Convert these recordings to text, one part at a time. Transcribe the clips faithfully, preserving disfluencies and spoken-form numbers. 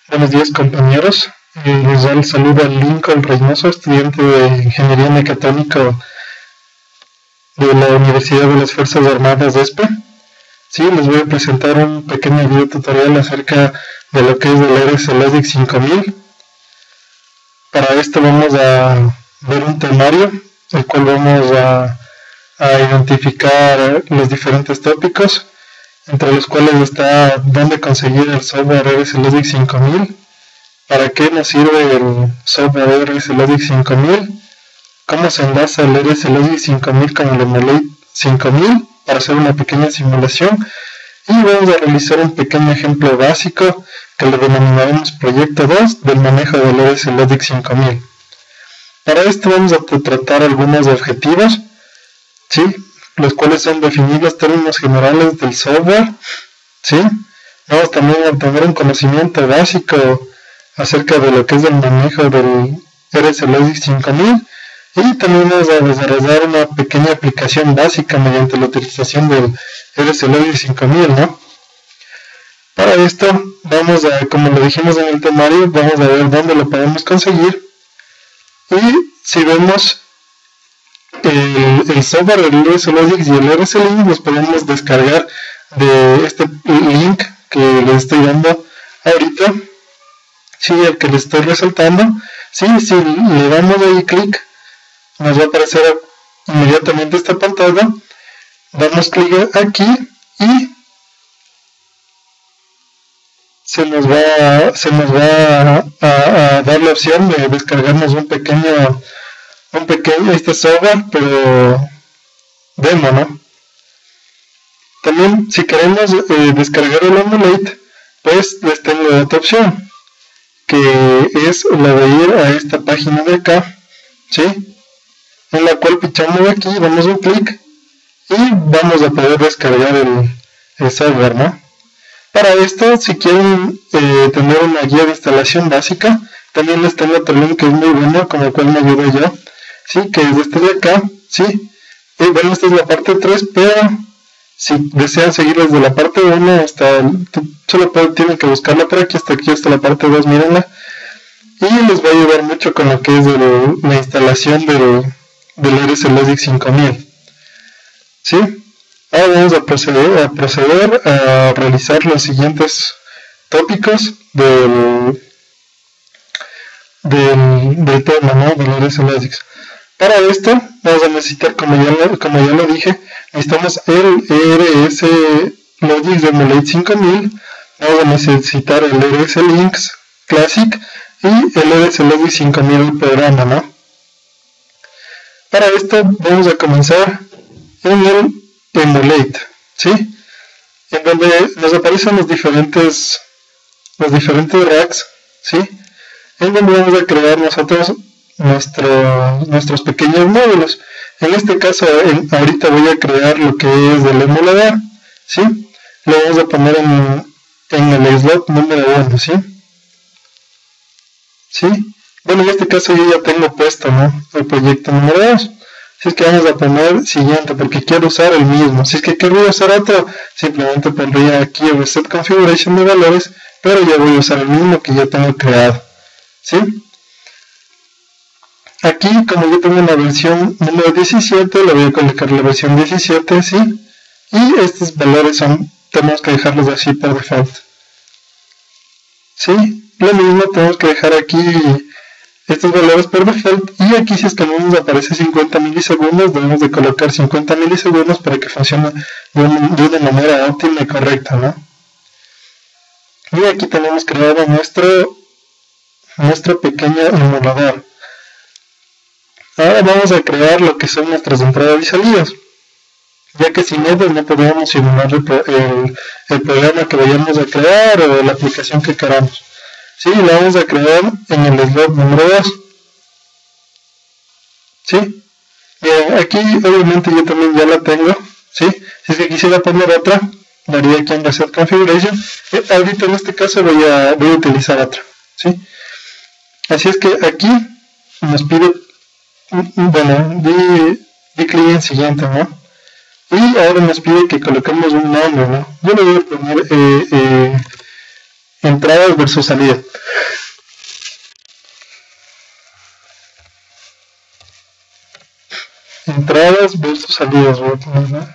Buenos días, compañeros. Eh, les da el saludo a Lincoln Reynoso, estudiante de Ingeniería Mecatrónica de la Universidad de las Fuerzas Armadas de ESPE. Sí, les voy a presentar un pequeño video tutorial acerca de lo que es el R S Logic cinco mil. Para esto vamos a ver un temario, el cual vamos a, a identificar los diferentes tópicos, entre los cuales está dónde conseguir el software R S Logic cinco mil, para qué nos sirve el software R S Logic cinco mil, cómo se enlaza el R S Logic cinco mil con el Emulate cinco mil para hacer una pequeña simulación, y vamos a realizar un pequeño ejemplo básico que lo denominaremos proyecto dos del manejo del R S Logic cinco mil. Para esto vamos a tratar algunos objetivos, ¿sí?, los cuales son definir los términos generales del software, ¿sí? Vamos también a obtener un conocimiento básico acerca de lo que es el manejo del R S Logic cinco mil, y también vamos a desarrollar una pequeña aplicación básica mediante la utilización del R S Logic cinco mil, ¿no? Para esto vamos a, como lo dijimos en el temario, vamos a ver dónde lo podemos conseguir, y si vemos El, el software del R S Logic y el R S Link los podemos descargar de este link que les estoy dando ahorita, sí, el que les estoy resaltando. Sí, si le damos ahí clic, nos va a aparecer inmediatamente esta pantalla. Damos clic aquí y se nos va, se nos va a, a, a dar la opción de descargarnos un pequeño un pequeño este software, pero demo, ¿no? También, si queremos eh, descargar el Emulate, pues les tengo otra opción, que es la de ir a esta página de acá, ¿sí?, en la cual pinchamos aquí, damos un clic y vamos a poder descargar el, el software, ¿no? Para esto, si quieren eh, tener una guía de instalación básica, también les tengo otro link que es muy bueno, con el cual me ayudo yo. Sí, que es este de acá, sí, y bueno, esta es la parte tres, pero si desean seguir desde la parte uno hasta, solo pueden, tienen que buscarla por aquí, hasta aquí, hasta la parte dos, mírenla, y les va a ayudar mucho con lo que es el, la instalación del, del R S Logic cinco mil, sí. Ahora vamos a proceder, a proceder a realizar los siguientes tópicos del, del, del tema, ¿no?, del R S Logic. Para esto vamos a necesitar, como ya, lo, como ya lo dije, necesitamos el R S Logic Emulate cinco mil, vamos a necesitar el R S Links Classic y el R S Logic cinco mil programa, ¿no? Para esto vamos a comenzar en el Emulate, ¿sí?, en donde nos aparecen los diferentes los diferentes racks, ¿sí?, en donde vamos a crear nosotros Nuestro, nuestros pequeños módulos. En este caso, en, ahorita voy a crear lo que es el emulador, ¿sí? Lo vamos a poner en, en el slot número uno, ¿sí? ¿Sí? Bueno, en este caso yo ya tengo puesto, ¿no?, el proyecto número dos. Si es que vamos a poner siguiente, porque quiero usar el mismo. Si es que quiero usar otro, simplemente pondría aquí el reset configuration de valores, pero ya voy a usar el mismo que ya tengo creado, ¿sí? Aquí, como yo tengo una versión número diecisiete, le voy a colocar la versión diecisiete, ¿sí? Y estos valores son, tenemos que dejarlos así por default, ¿sí? Lo mismo tenemos que dejar aquí estos valores por default, y aquí si es que no nos aparece cincuenta milisegundos, debemos de colocar cincuenta milisegundos para que funcione de, un, de una manera óptima y correcta, ¿no? Y aquí tenemos creado nuestro, nuestro pequeño emulador. Ahora vamos a crear lo que son nuestras entradas y salidas, ya que sin ellos no podríamos simular el, el, el programa que vayamos a crear o la aplicación que queramos. Sí, la vamos a crear en el slot número dos. ¿Sí? Bien, aquí obviamente yo también ya la tengo. ¿Sí? Si es que quisiera poner otra, daría aquí en Reset Configuration. Eh, ahorita en este caso voy a, voy a utilizar otra. ¿Sí? Así es que aquí nos pide, bueno, di, di clic en siguiente, ¿no? Y ahora nos pide que coloquemos un nombre, ¿no? Yo le voy a poner eh, eh, entradas versus salidas. Entradas versus salidas, voy a poner, ¿no?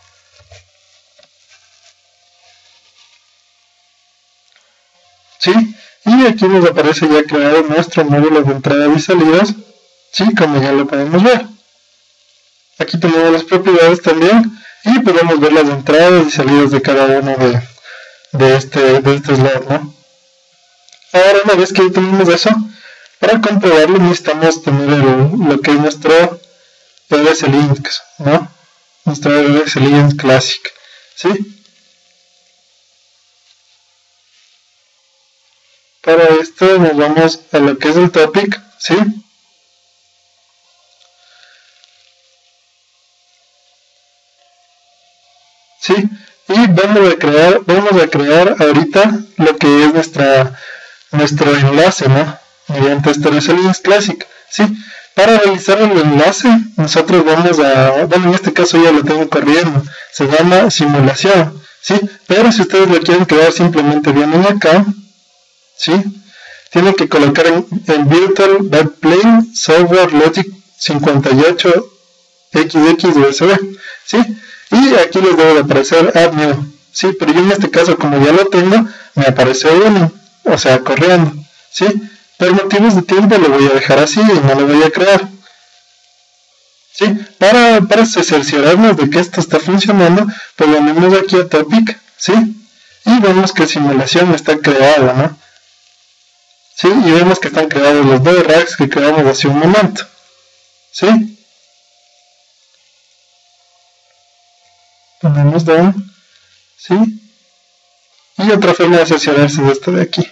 ¿Sí? Y aquí nos aparece ya creado nuestro módulo de entradas y salidas, ¿sí? Como ya lo podemos ver. Aquí tenemos las propiedades también y podemos ver las entradas y salidas de cada uno de, de este, de este slot, ¿no? Ahora, una vez que tenemos eso, para comprobarlo necesitamos tener el, lo que es nuestro R S Linux, ¿no? Nuestro R S Linux Classic, ¿sí? Para esto nos vamos a lo que es el topic, ¿sí? Sí, y vamos a crear, vamos a crear ahorita lo que es nuestra, nuestro enlace, ¿no? Mediante este R S Linux Classic, ¿sí? Para realizar el enlace, nosotros vamos a, bueno, en este caso ya lo tengo corriendo, se llama simulación, ¿sí? Pero si ustedes lo quieren crear, simplemente vienen acá, ¿sí? Tienen que colocar en, en Virtual Backplane Software Logic cincuenta y ocho X X U S B, ¿sí? Y aquí les debe de aparecer Add New, ¿sí? Pero yo en este caso, como ya lo tengo, me aparece uno, o sea, corriendo, ¿sí? Por motivos de tiempo lo voy a dejar así y no lo voy a crear, ¿sí? Para, para cerciorarnos de que esto está funcionando, pues venimos aquí a Topic, ¿sí? Y vemos que simulación está creada, ¿no? ¿Sí? Y vemos que están creados los dos racks que creamos hace un momento, ¿sí? Ponemos down, ¿sí? Y otra forma de cerciorarse de esto de aquí,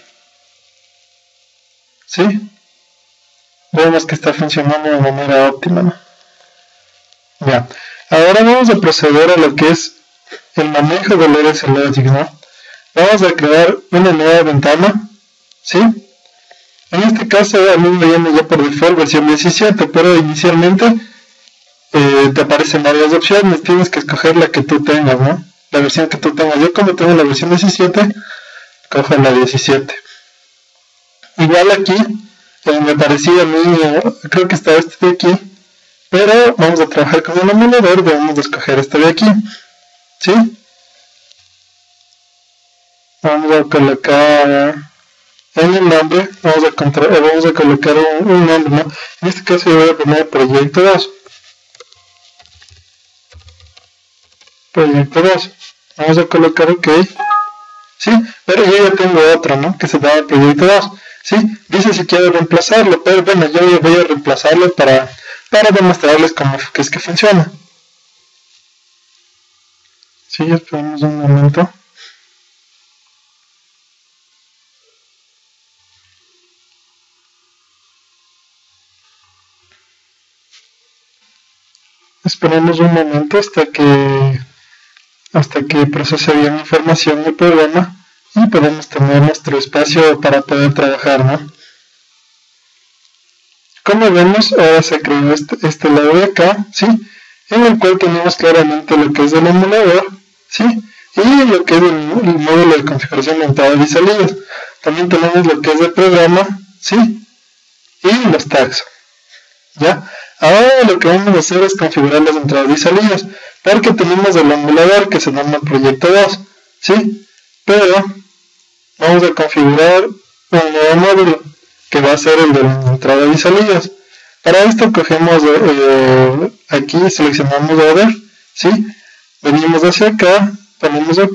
¿sí? Vemos que está funcionando de manera óptima, ¿no? Ya, ahora vamos a proceder a lo que es el manejo del R S Logic, ¿no? Vamos a crear una nueva ventana, ¿sí? En este caso a mí me viene ya por default versión diecisiete, pero inicialmente eh, te aparecen varias opciones, tienes que escoger la que tú tengas, ¿no? La versión que tú tengas. Yo como tengo la versión diecisiete, cojo la diecisiete. Igual aquí, eh, me parecía a mí, eh, creo que está este de aquí, pero vamos a trabajar con el emulador, debemos de escoger este de aquí, ¿sí? Vamos a colocar en el nombre, vamos a, contra, vamos a colocar un, un nombre, ¿no? En este caso yo voy a poner proyecto dos. Proyecto dos. Vamos a colocar OK. ¿Sí? Pero yo ya tengo otro, ¿no? Que se llama proyecto dos. ¿Sí? Dice si quiero reemplazarlo, pero bueno, yo voy a reemplazarlo para, para demostrarles cómo que es que funciona. Sí, esperamos un momento. Esperemos un momento hasta que hasta que procese bien la información del programa y podemos tener nuestro espacio para poder trabajar, ¿no? Como vemos, ahora se creó este, este lado de acá, ¿sí? En el cual tenemos claramente lo que es el emulador, ¿sí? Y lo que es el, el módulo de configuración de entradas y salidas. También tenemos lo que es el programa, ¿sí? Y los tags, ¿ya? Ahora lo que vamos a hacer es configurar las entradas y salidas, porque tenemos el emulador que se llama proyecto dos, ¿sí? Pero vamos a configurar un nuevo módulo que va a ser el de entradas y salidas. Para esto cogemos eh, aquí, seleccionamos Other, ¿sí? Venimos hacia acá, ponemos OK,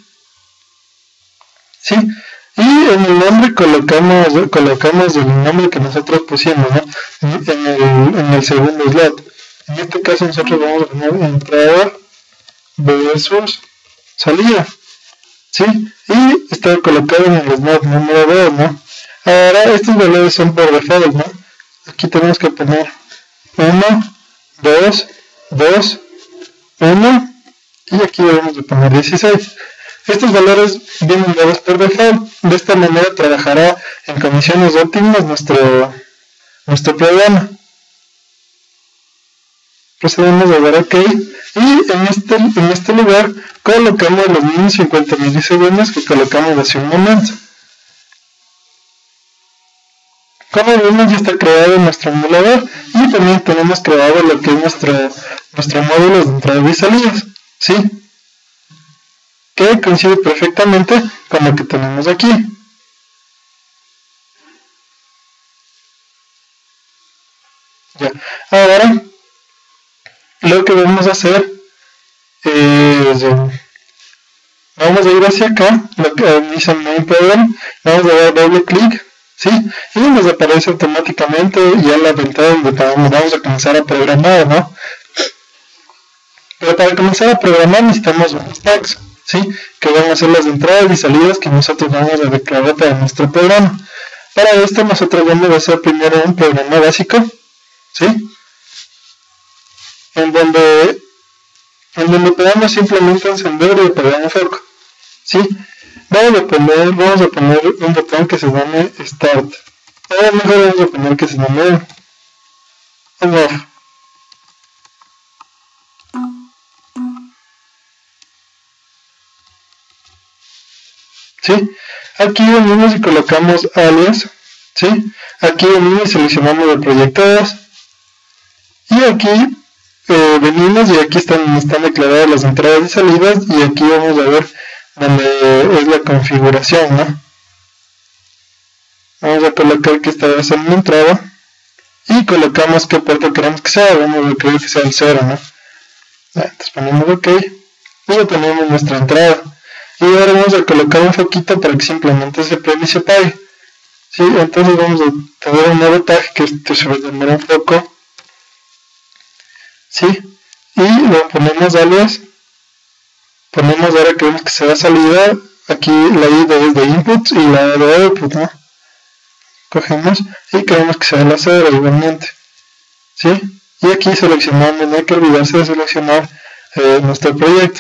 ¿sí? Y en el nombre colocamos, colocamos el nombre que nosotros pusimos, ¿no? En el, en el segundo slot. En este caso nosotros vamos a poner entrada versus salida, ¿sí? Y está colocado en el slot número dos, ¿no? Ahora estos valores son por default, ¿no? Aquí tenemos que poner uno, dos, dos, uno y aquí debemos de poner dieciséis. Estos valores vienen dados por default. De esta manera trabajará en condiciones óptimas nuestro, nuestro programa. Procedemos a dar OK y en este, en este lugar colocamos los mismos cincuenta milisegundos que colocamos hace un momento, Como vemos, ya está creado nuestro emulador y también tenemos creado lo que es nuestro, nuestro módulo de entradas y salidas, ¿sí? Que coincide perfectamente con lo que tenemos aquí. Ya. Ahora, lo que vamos a hacer es, vamos a ir hacia acá, lo que dice Main Program, vamos a dar doble clic, ¿sí? Y nos aparece automáticamente ya la ventana donde vamos a comenzar a programar, ¿no? Pero para comenzar a programar necesitamos unos tags, ¿sí? Que van a ser las entradas y salidas que nosotros vamos a declarar para nuestro programa. Para esto nosotros vamos a hacer primero un programa básico, ¿sí? En donde, en donde podamos simplemente encender y apagar el foco, ¿sí? Vamos a poner, vamos a poner un botón que se llame Start. Ahora mejor vamos a poner que se llame Off. ¿Sí? Aquí venimos y colocamos alias, ¿sí? Aquí venimos y seleccionamos de proyectados y aquí eh, venimos y aquí están, están declaradas las entradas y salidas y aquí vamos a ver donde es la configuración, ¿no? Vamos a colocar que esta va a ser una entrada y colocamos qué puerto queremos que sea, vamos a querer que sea el cero, ¿no? Entonces ponemos OK y ya tenemos nuestra entrada. Y ahora vamos a colocar un foquito para que simplemente se prenda y se apague, ¿sí? Entonces vamos a tener un nuevo tag que esto se va a llamar un foco, ¿sí? Y lo ponemos alias, ponemos ahora queremos que sea salida, aquí la I D es de input y la A de output, ¿no? Cogemos y queremos que sea la cero igualmente, ¿sí? Y aquí seleccionamos, no hay que olvidarse de seleccionar eh, nuestro proyecto.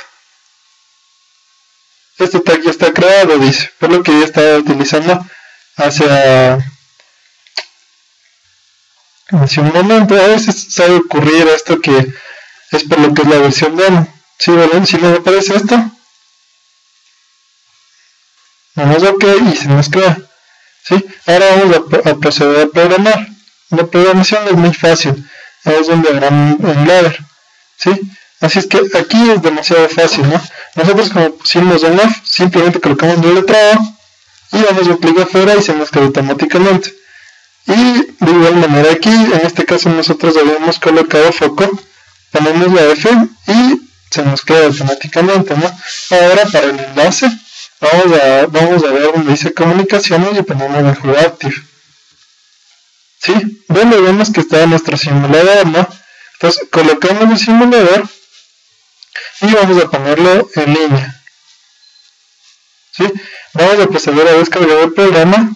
Este tag ya está creado, dice, por lo que ya estaba utilizando hacia, hace un momento. A veces sabe ocurrir esto que es por lo que es la versión demo. ¿Sí, verdad? Si no me aparece esto, damos OK y se nos crea. ¿Sí? Ahora vamos a, a proceder a programar. La programación es muy fácil, es donde habrá un, un ladder, ¿sí? Así es que aquí es demasiado fácil, ¿no? Nosotros como pusimos un off, simplemente colocamos un letrado y damos un clic afuera y se nos queda automáticamente. Y de igual manera aquí, en este caso nosotros habíamos colocado foco, ponemos la F y se nos queda automáticamente, ¿no? Ahora para el enlace, vamos a, vamos a ver donde dice comunicaciones y ponemos el Hub Active. ¿Sí? Bueno, vemos que está nuestro simulador, ¿no? Entonces colocamos el simulador y vamos a ponerlo en línea, ¿sí? Vamos a proceder a descargar el programa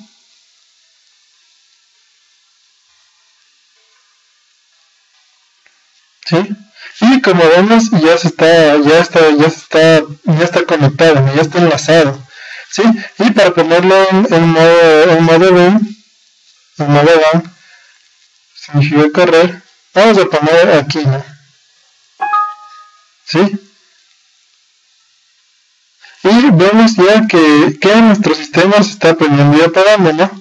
¿sí? Y como vemos ya se está ya está ya está ya está conectado, ya está enlazado, ¿sí? Y para ponerlo en, en modo en modo run, en modo run significa correr, vamos a poner aquí, ¿no? ¿Sí? Y vemos ya que, que nuestro sistema se está prendiendo y apagando, ¿no?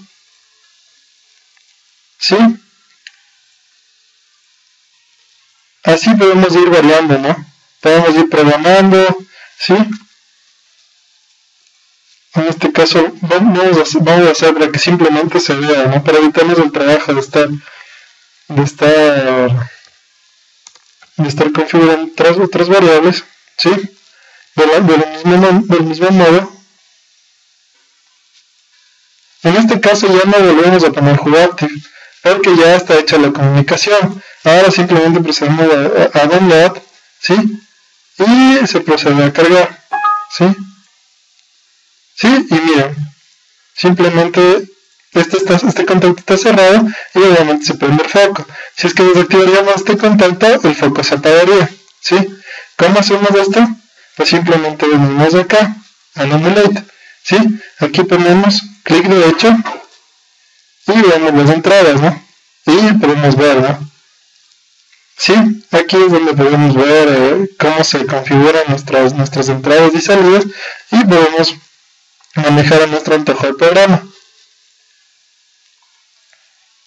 ¿Sí? Así podemos ir variando, ¿no? Podemos ir programando, ¿sí? En este caso vamos a hacer, vamos a hacer para que simplemente se vea, ¿no? Para evitarnos el trabajo de estar de estar de estar configurando otras, otras variables, ¿sí? De la, de la misma, del mismo modo. En este caso ya no volvemos a poner Hub Active porque ya está hecha la comunicación. Ahora simplemente procedemos a, a, a download, ¿sí? Y se procede a cargar, ¿sí? ¿Sí? Y miren, simplemente este, está, este contacto está cerrado y obviamente se prende el foco. Si es que desactivaríamos este contacto, el foco se apagaría, ¿sí? ¿Cómo hacemos esto? Pues simplemente venimos acá al emulate, ¿sí? Aquí ponemos clic derecho y vemos las entradas, ¿no? Y podemos ver, ¿no? Sí, aquí es donde podemos ver eh, cómo se configuran nuestras, nuestras entradas y salidas y podemos manejar a nuestro antojo el programa.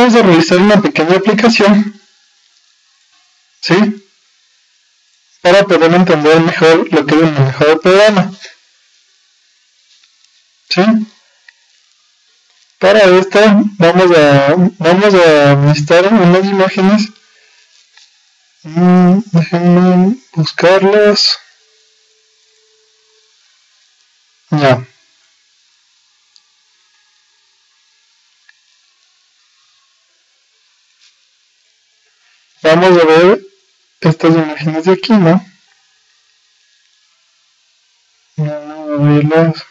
vamos a realizar una pequeña aplicación, ¿sí? Para poder entender mejor lo que es el manejo del programa, ¿sí? Para esto vamos a, vamos a necesitar unas imágenes. Mm, déjenme buscarlas. Ya. Vamos a ver estas imágenes de aquí, ¿no? Vamos a verlas.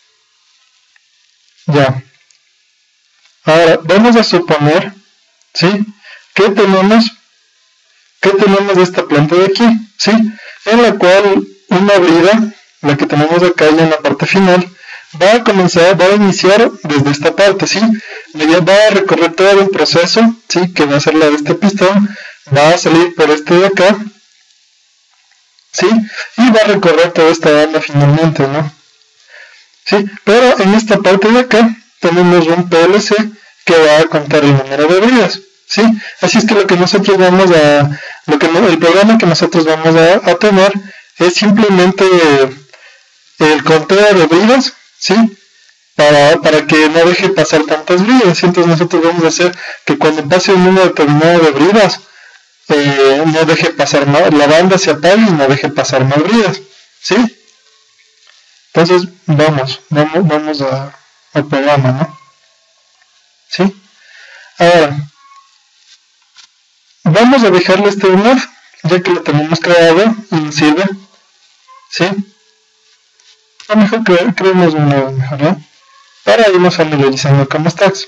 Ya. Ahora, vamos a suponer, ¿sí? Que tenemos, que tenemos esta planta de aquí, ¿sí? En la cual una brida, la que tenemos acá ya en la parte final, va a comenzar, va a iniciar desde esta parte, ¿sí? Va a recorrer todo el proceso, ¿sí? Que va a ser la de este pistón, va a salir por este de acá, ¿sí? Y va a recorrer toda esta banda finalmente, ¿no? ¿Sí? Pero en esta parte de acá tenemos un P L C que va a contar el número de bridas, ¿sí? Así es que lo que nosotros vamos a, lo que el programa que nosotros vamos a, a tener es simplemente el conteo de bridas, ¿sí? Para, para que no deje pasar tantas bridas. Entonces nosotros vamos a hacer que cuando pase un número determinado de bridas, eh, no deje pasar más, la banda se apague y no deje pasar más bridas, ¿sí? Entonces vamos, vamos, vamos a, al programa, ¿no? ¿Sí? Ahora, vamos a dejarle este humor, ya que lo tenemos creado y nos sirve, ¿sí? A lo mejor cre creemos un nuevo mejor, ¿no? Para irnos familiarizando con los tags,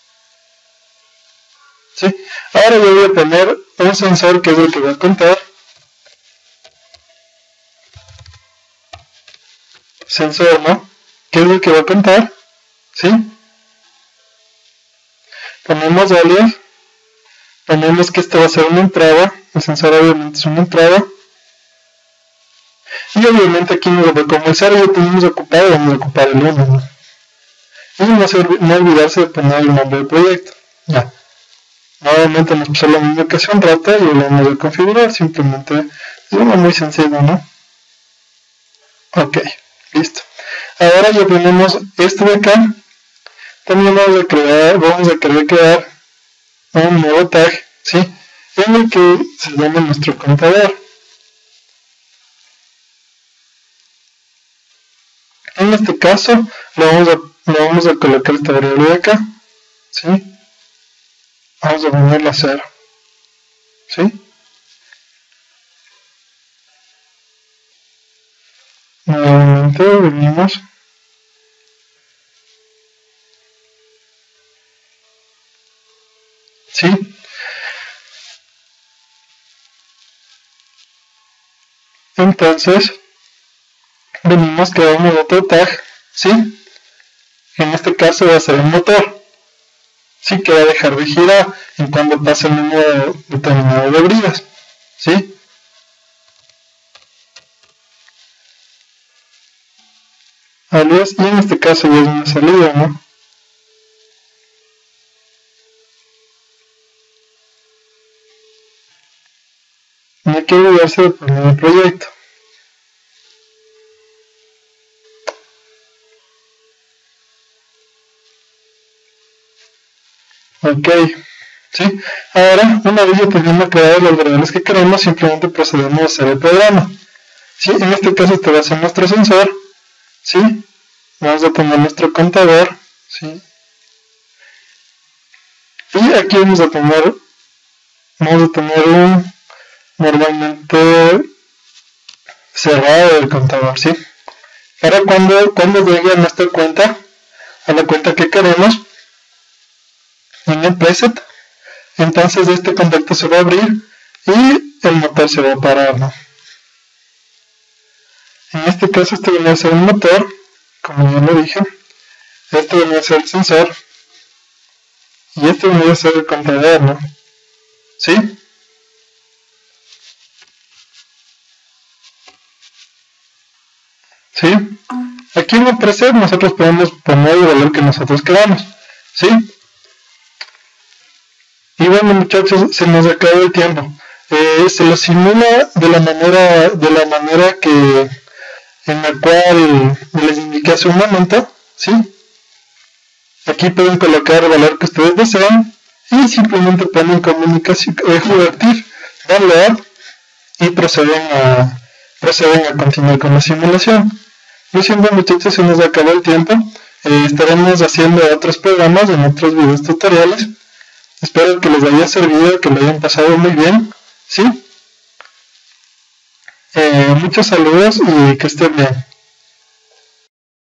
¿sí? Ahora yo voy a poner un sensor que es el que va a contar. Sensor, ¿no? Que es el que va a contar, ¿sí? Ponemos alias, ponemos que esto va a ser una entrada, el sensor obviamente es una entrada, y obviamente aquí nos va, como el usuario ya tenemos ocupado, vamos a ocupar el uno, ¿no? Y no, se, no olvidarse de poner el nombre del proyecto. Ya. Nuevamente nos pasó lo mismo que hace un rato y lo vamos a configurar, simplemente es uno muy sencillo, ¿no? Ok, listo. Ahora ya tenemos esto de acá. También vamos a crear, vamos a querer crear un nuevo tag, ¿sí? En el que se llama nuestro contador. En este caso lo vamos a, lo vamos a colocar esta variable de acá, ¿sí? Vamos a ponerla a cero, ¿sí? Nuevamente venimos ¿sí? Entonces venimos, creamos otro tag, ¿sí? En este caso va a ser el motor, ¿sí? Que va a dejar de girar en cuando pase el número determinado de bridas, ¿sí? Alias, y en este caso ya es una salida, ¿no? No hay que olvidarse de poner el proyecto. Ok, ¿sí? Ahora, una vez ya teniendo creado los variables que queremos, simplemente procedemos a hacer el programa, ¿sí? En este caso este va a ser nuestro sensor, ¿sí? Vamos a poner nuestro contador, ¿sí? Y aquí vamos a tener, vamos a tener un normalmente cerrado el contador, ¿sí? Ahora cuando, cuando llegue a nuestra cuenta, a la cuenta que queremos, en el preset, entonces este contacto se va a abrir y el motor se va a parar, ¿no? En este caso este viene a ser el motor, como ya lo dije, este viene a ser el sensor y este viene a ser el contador, ¿no? ¿Sí? ¿Sí? Aquí en el preset nosotros podemos poner el valor que nosotros queramos, ¿sí? bueno muchachos, se nos acabó el tiempo. Eh, se lo simula de la manera, de la manera que en la cual les indiqué hace un momento, ¿sí? Aquí pueden colocar el valor que ustedes desean y simplemente ponen comunicación, eh, jugative, download y proceden a, proceden a continuar con la simulación. Lo siento muchachos, se nos acabó el tiempo. Eh, estaremos haciendo otros programas en otros videos tutoriales. Espero que les haya servido, que lo hayan pasado muy bien, ¿sí? Eh, muchos saludos y que estén bien.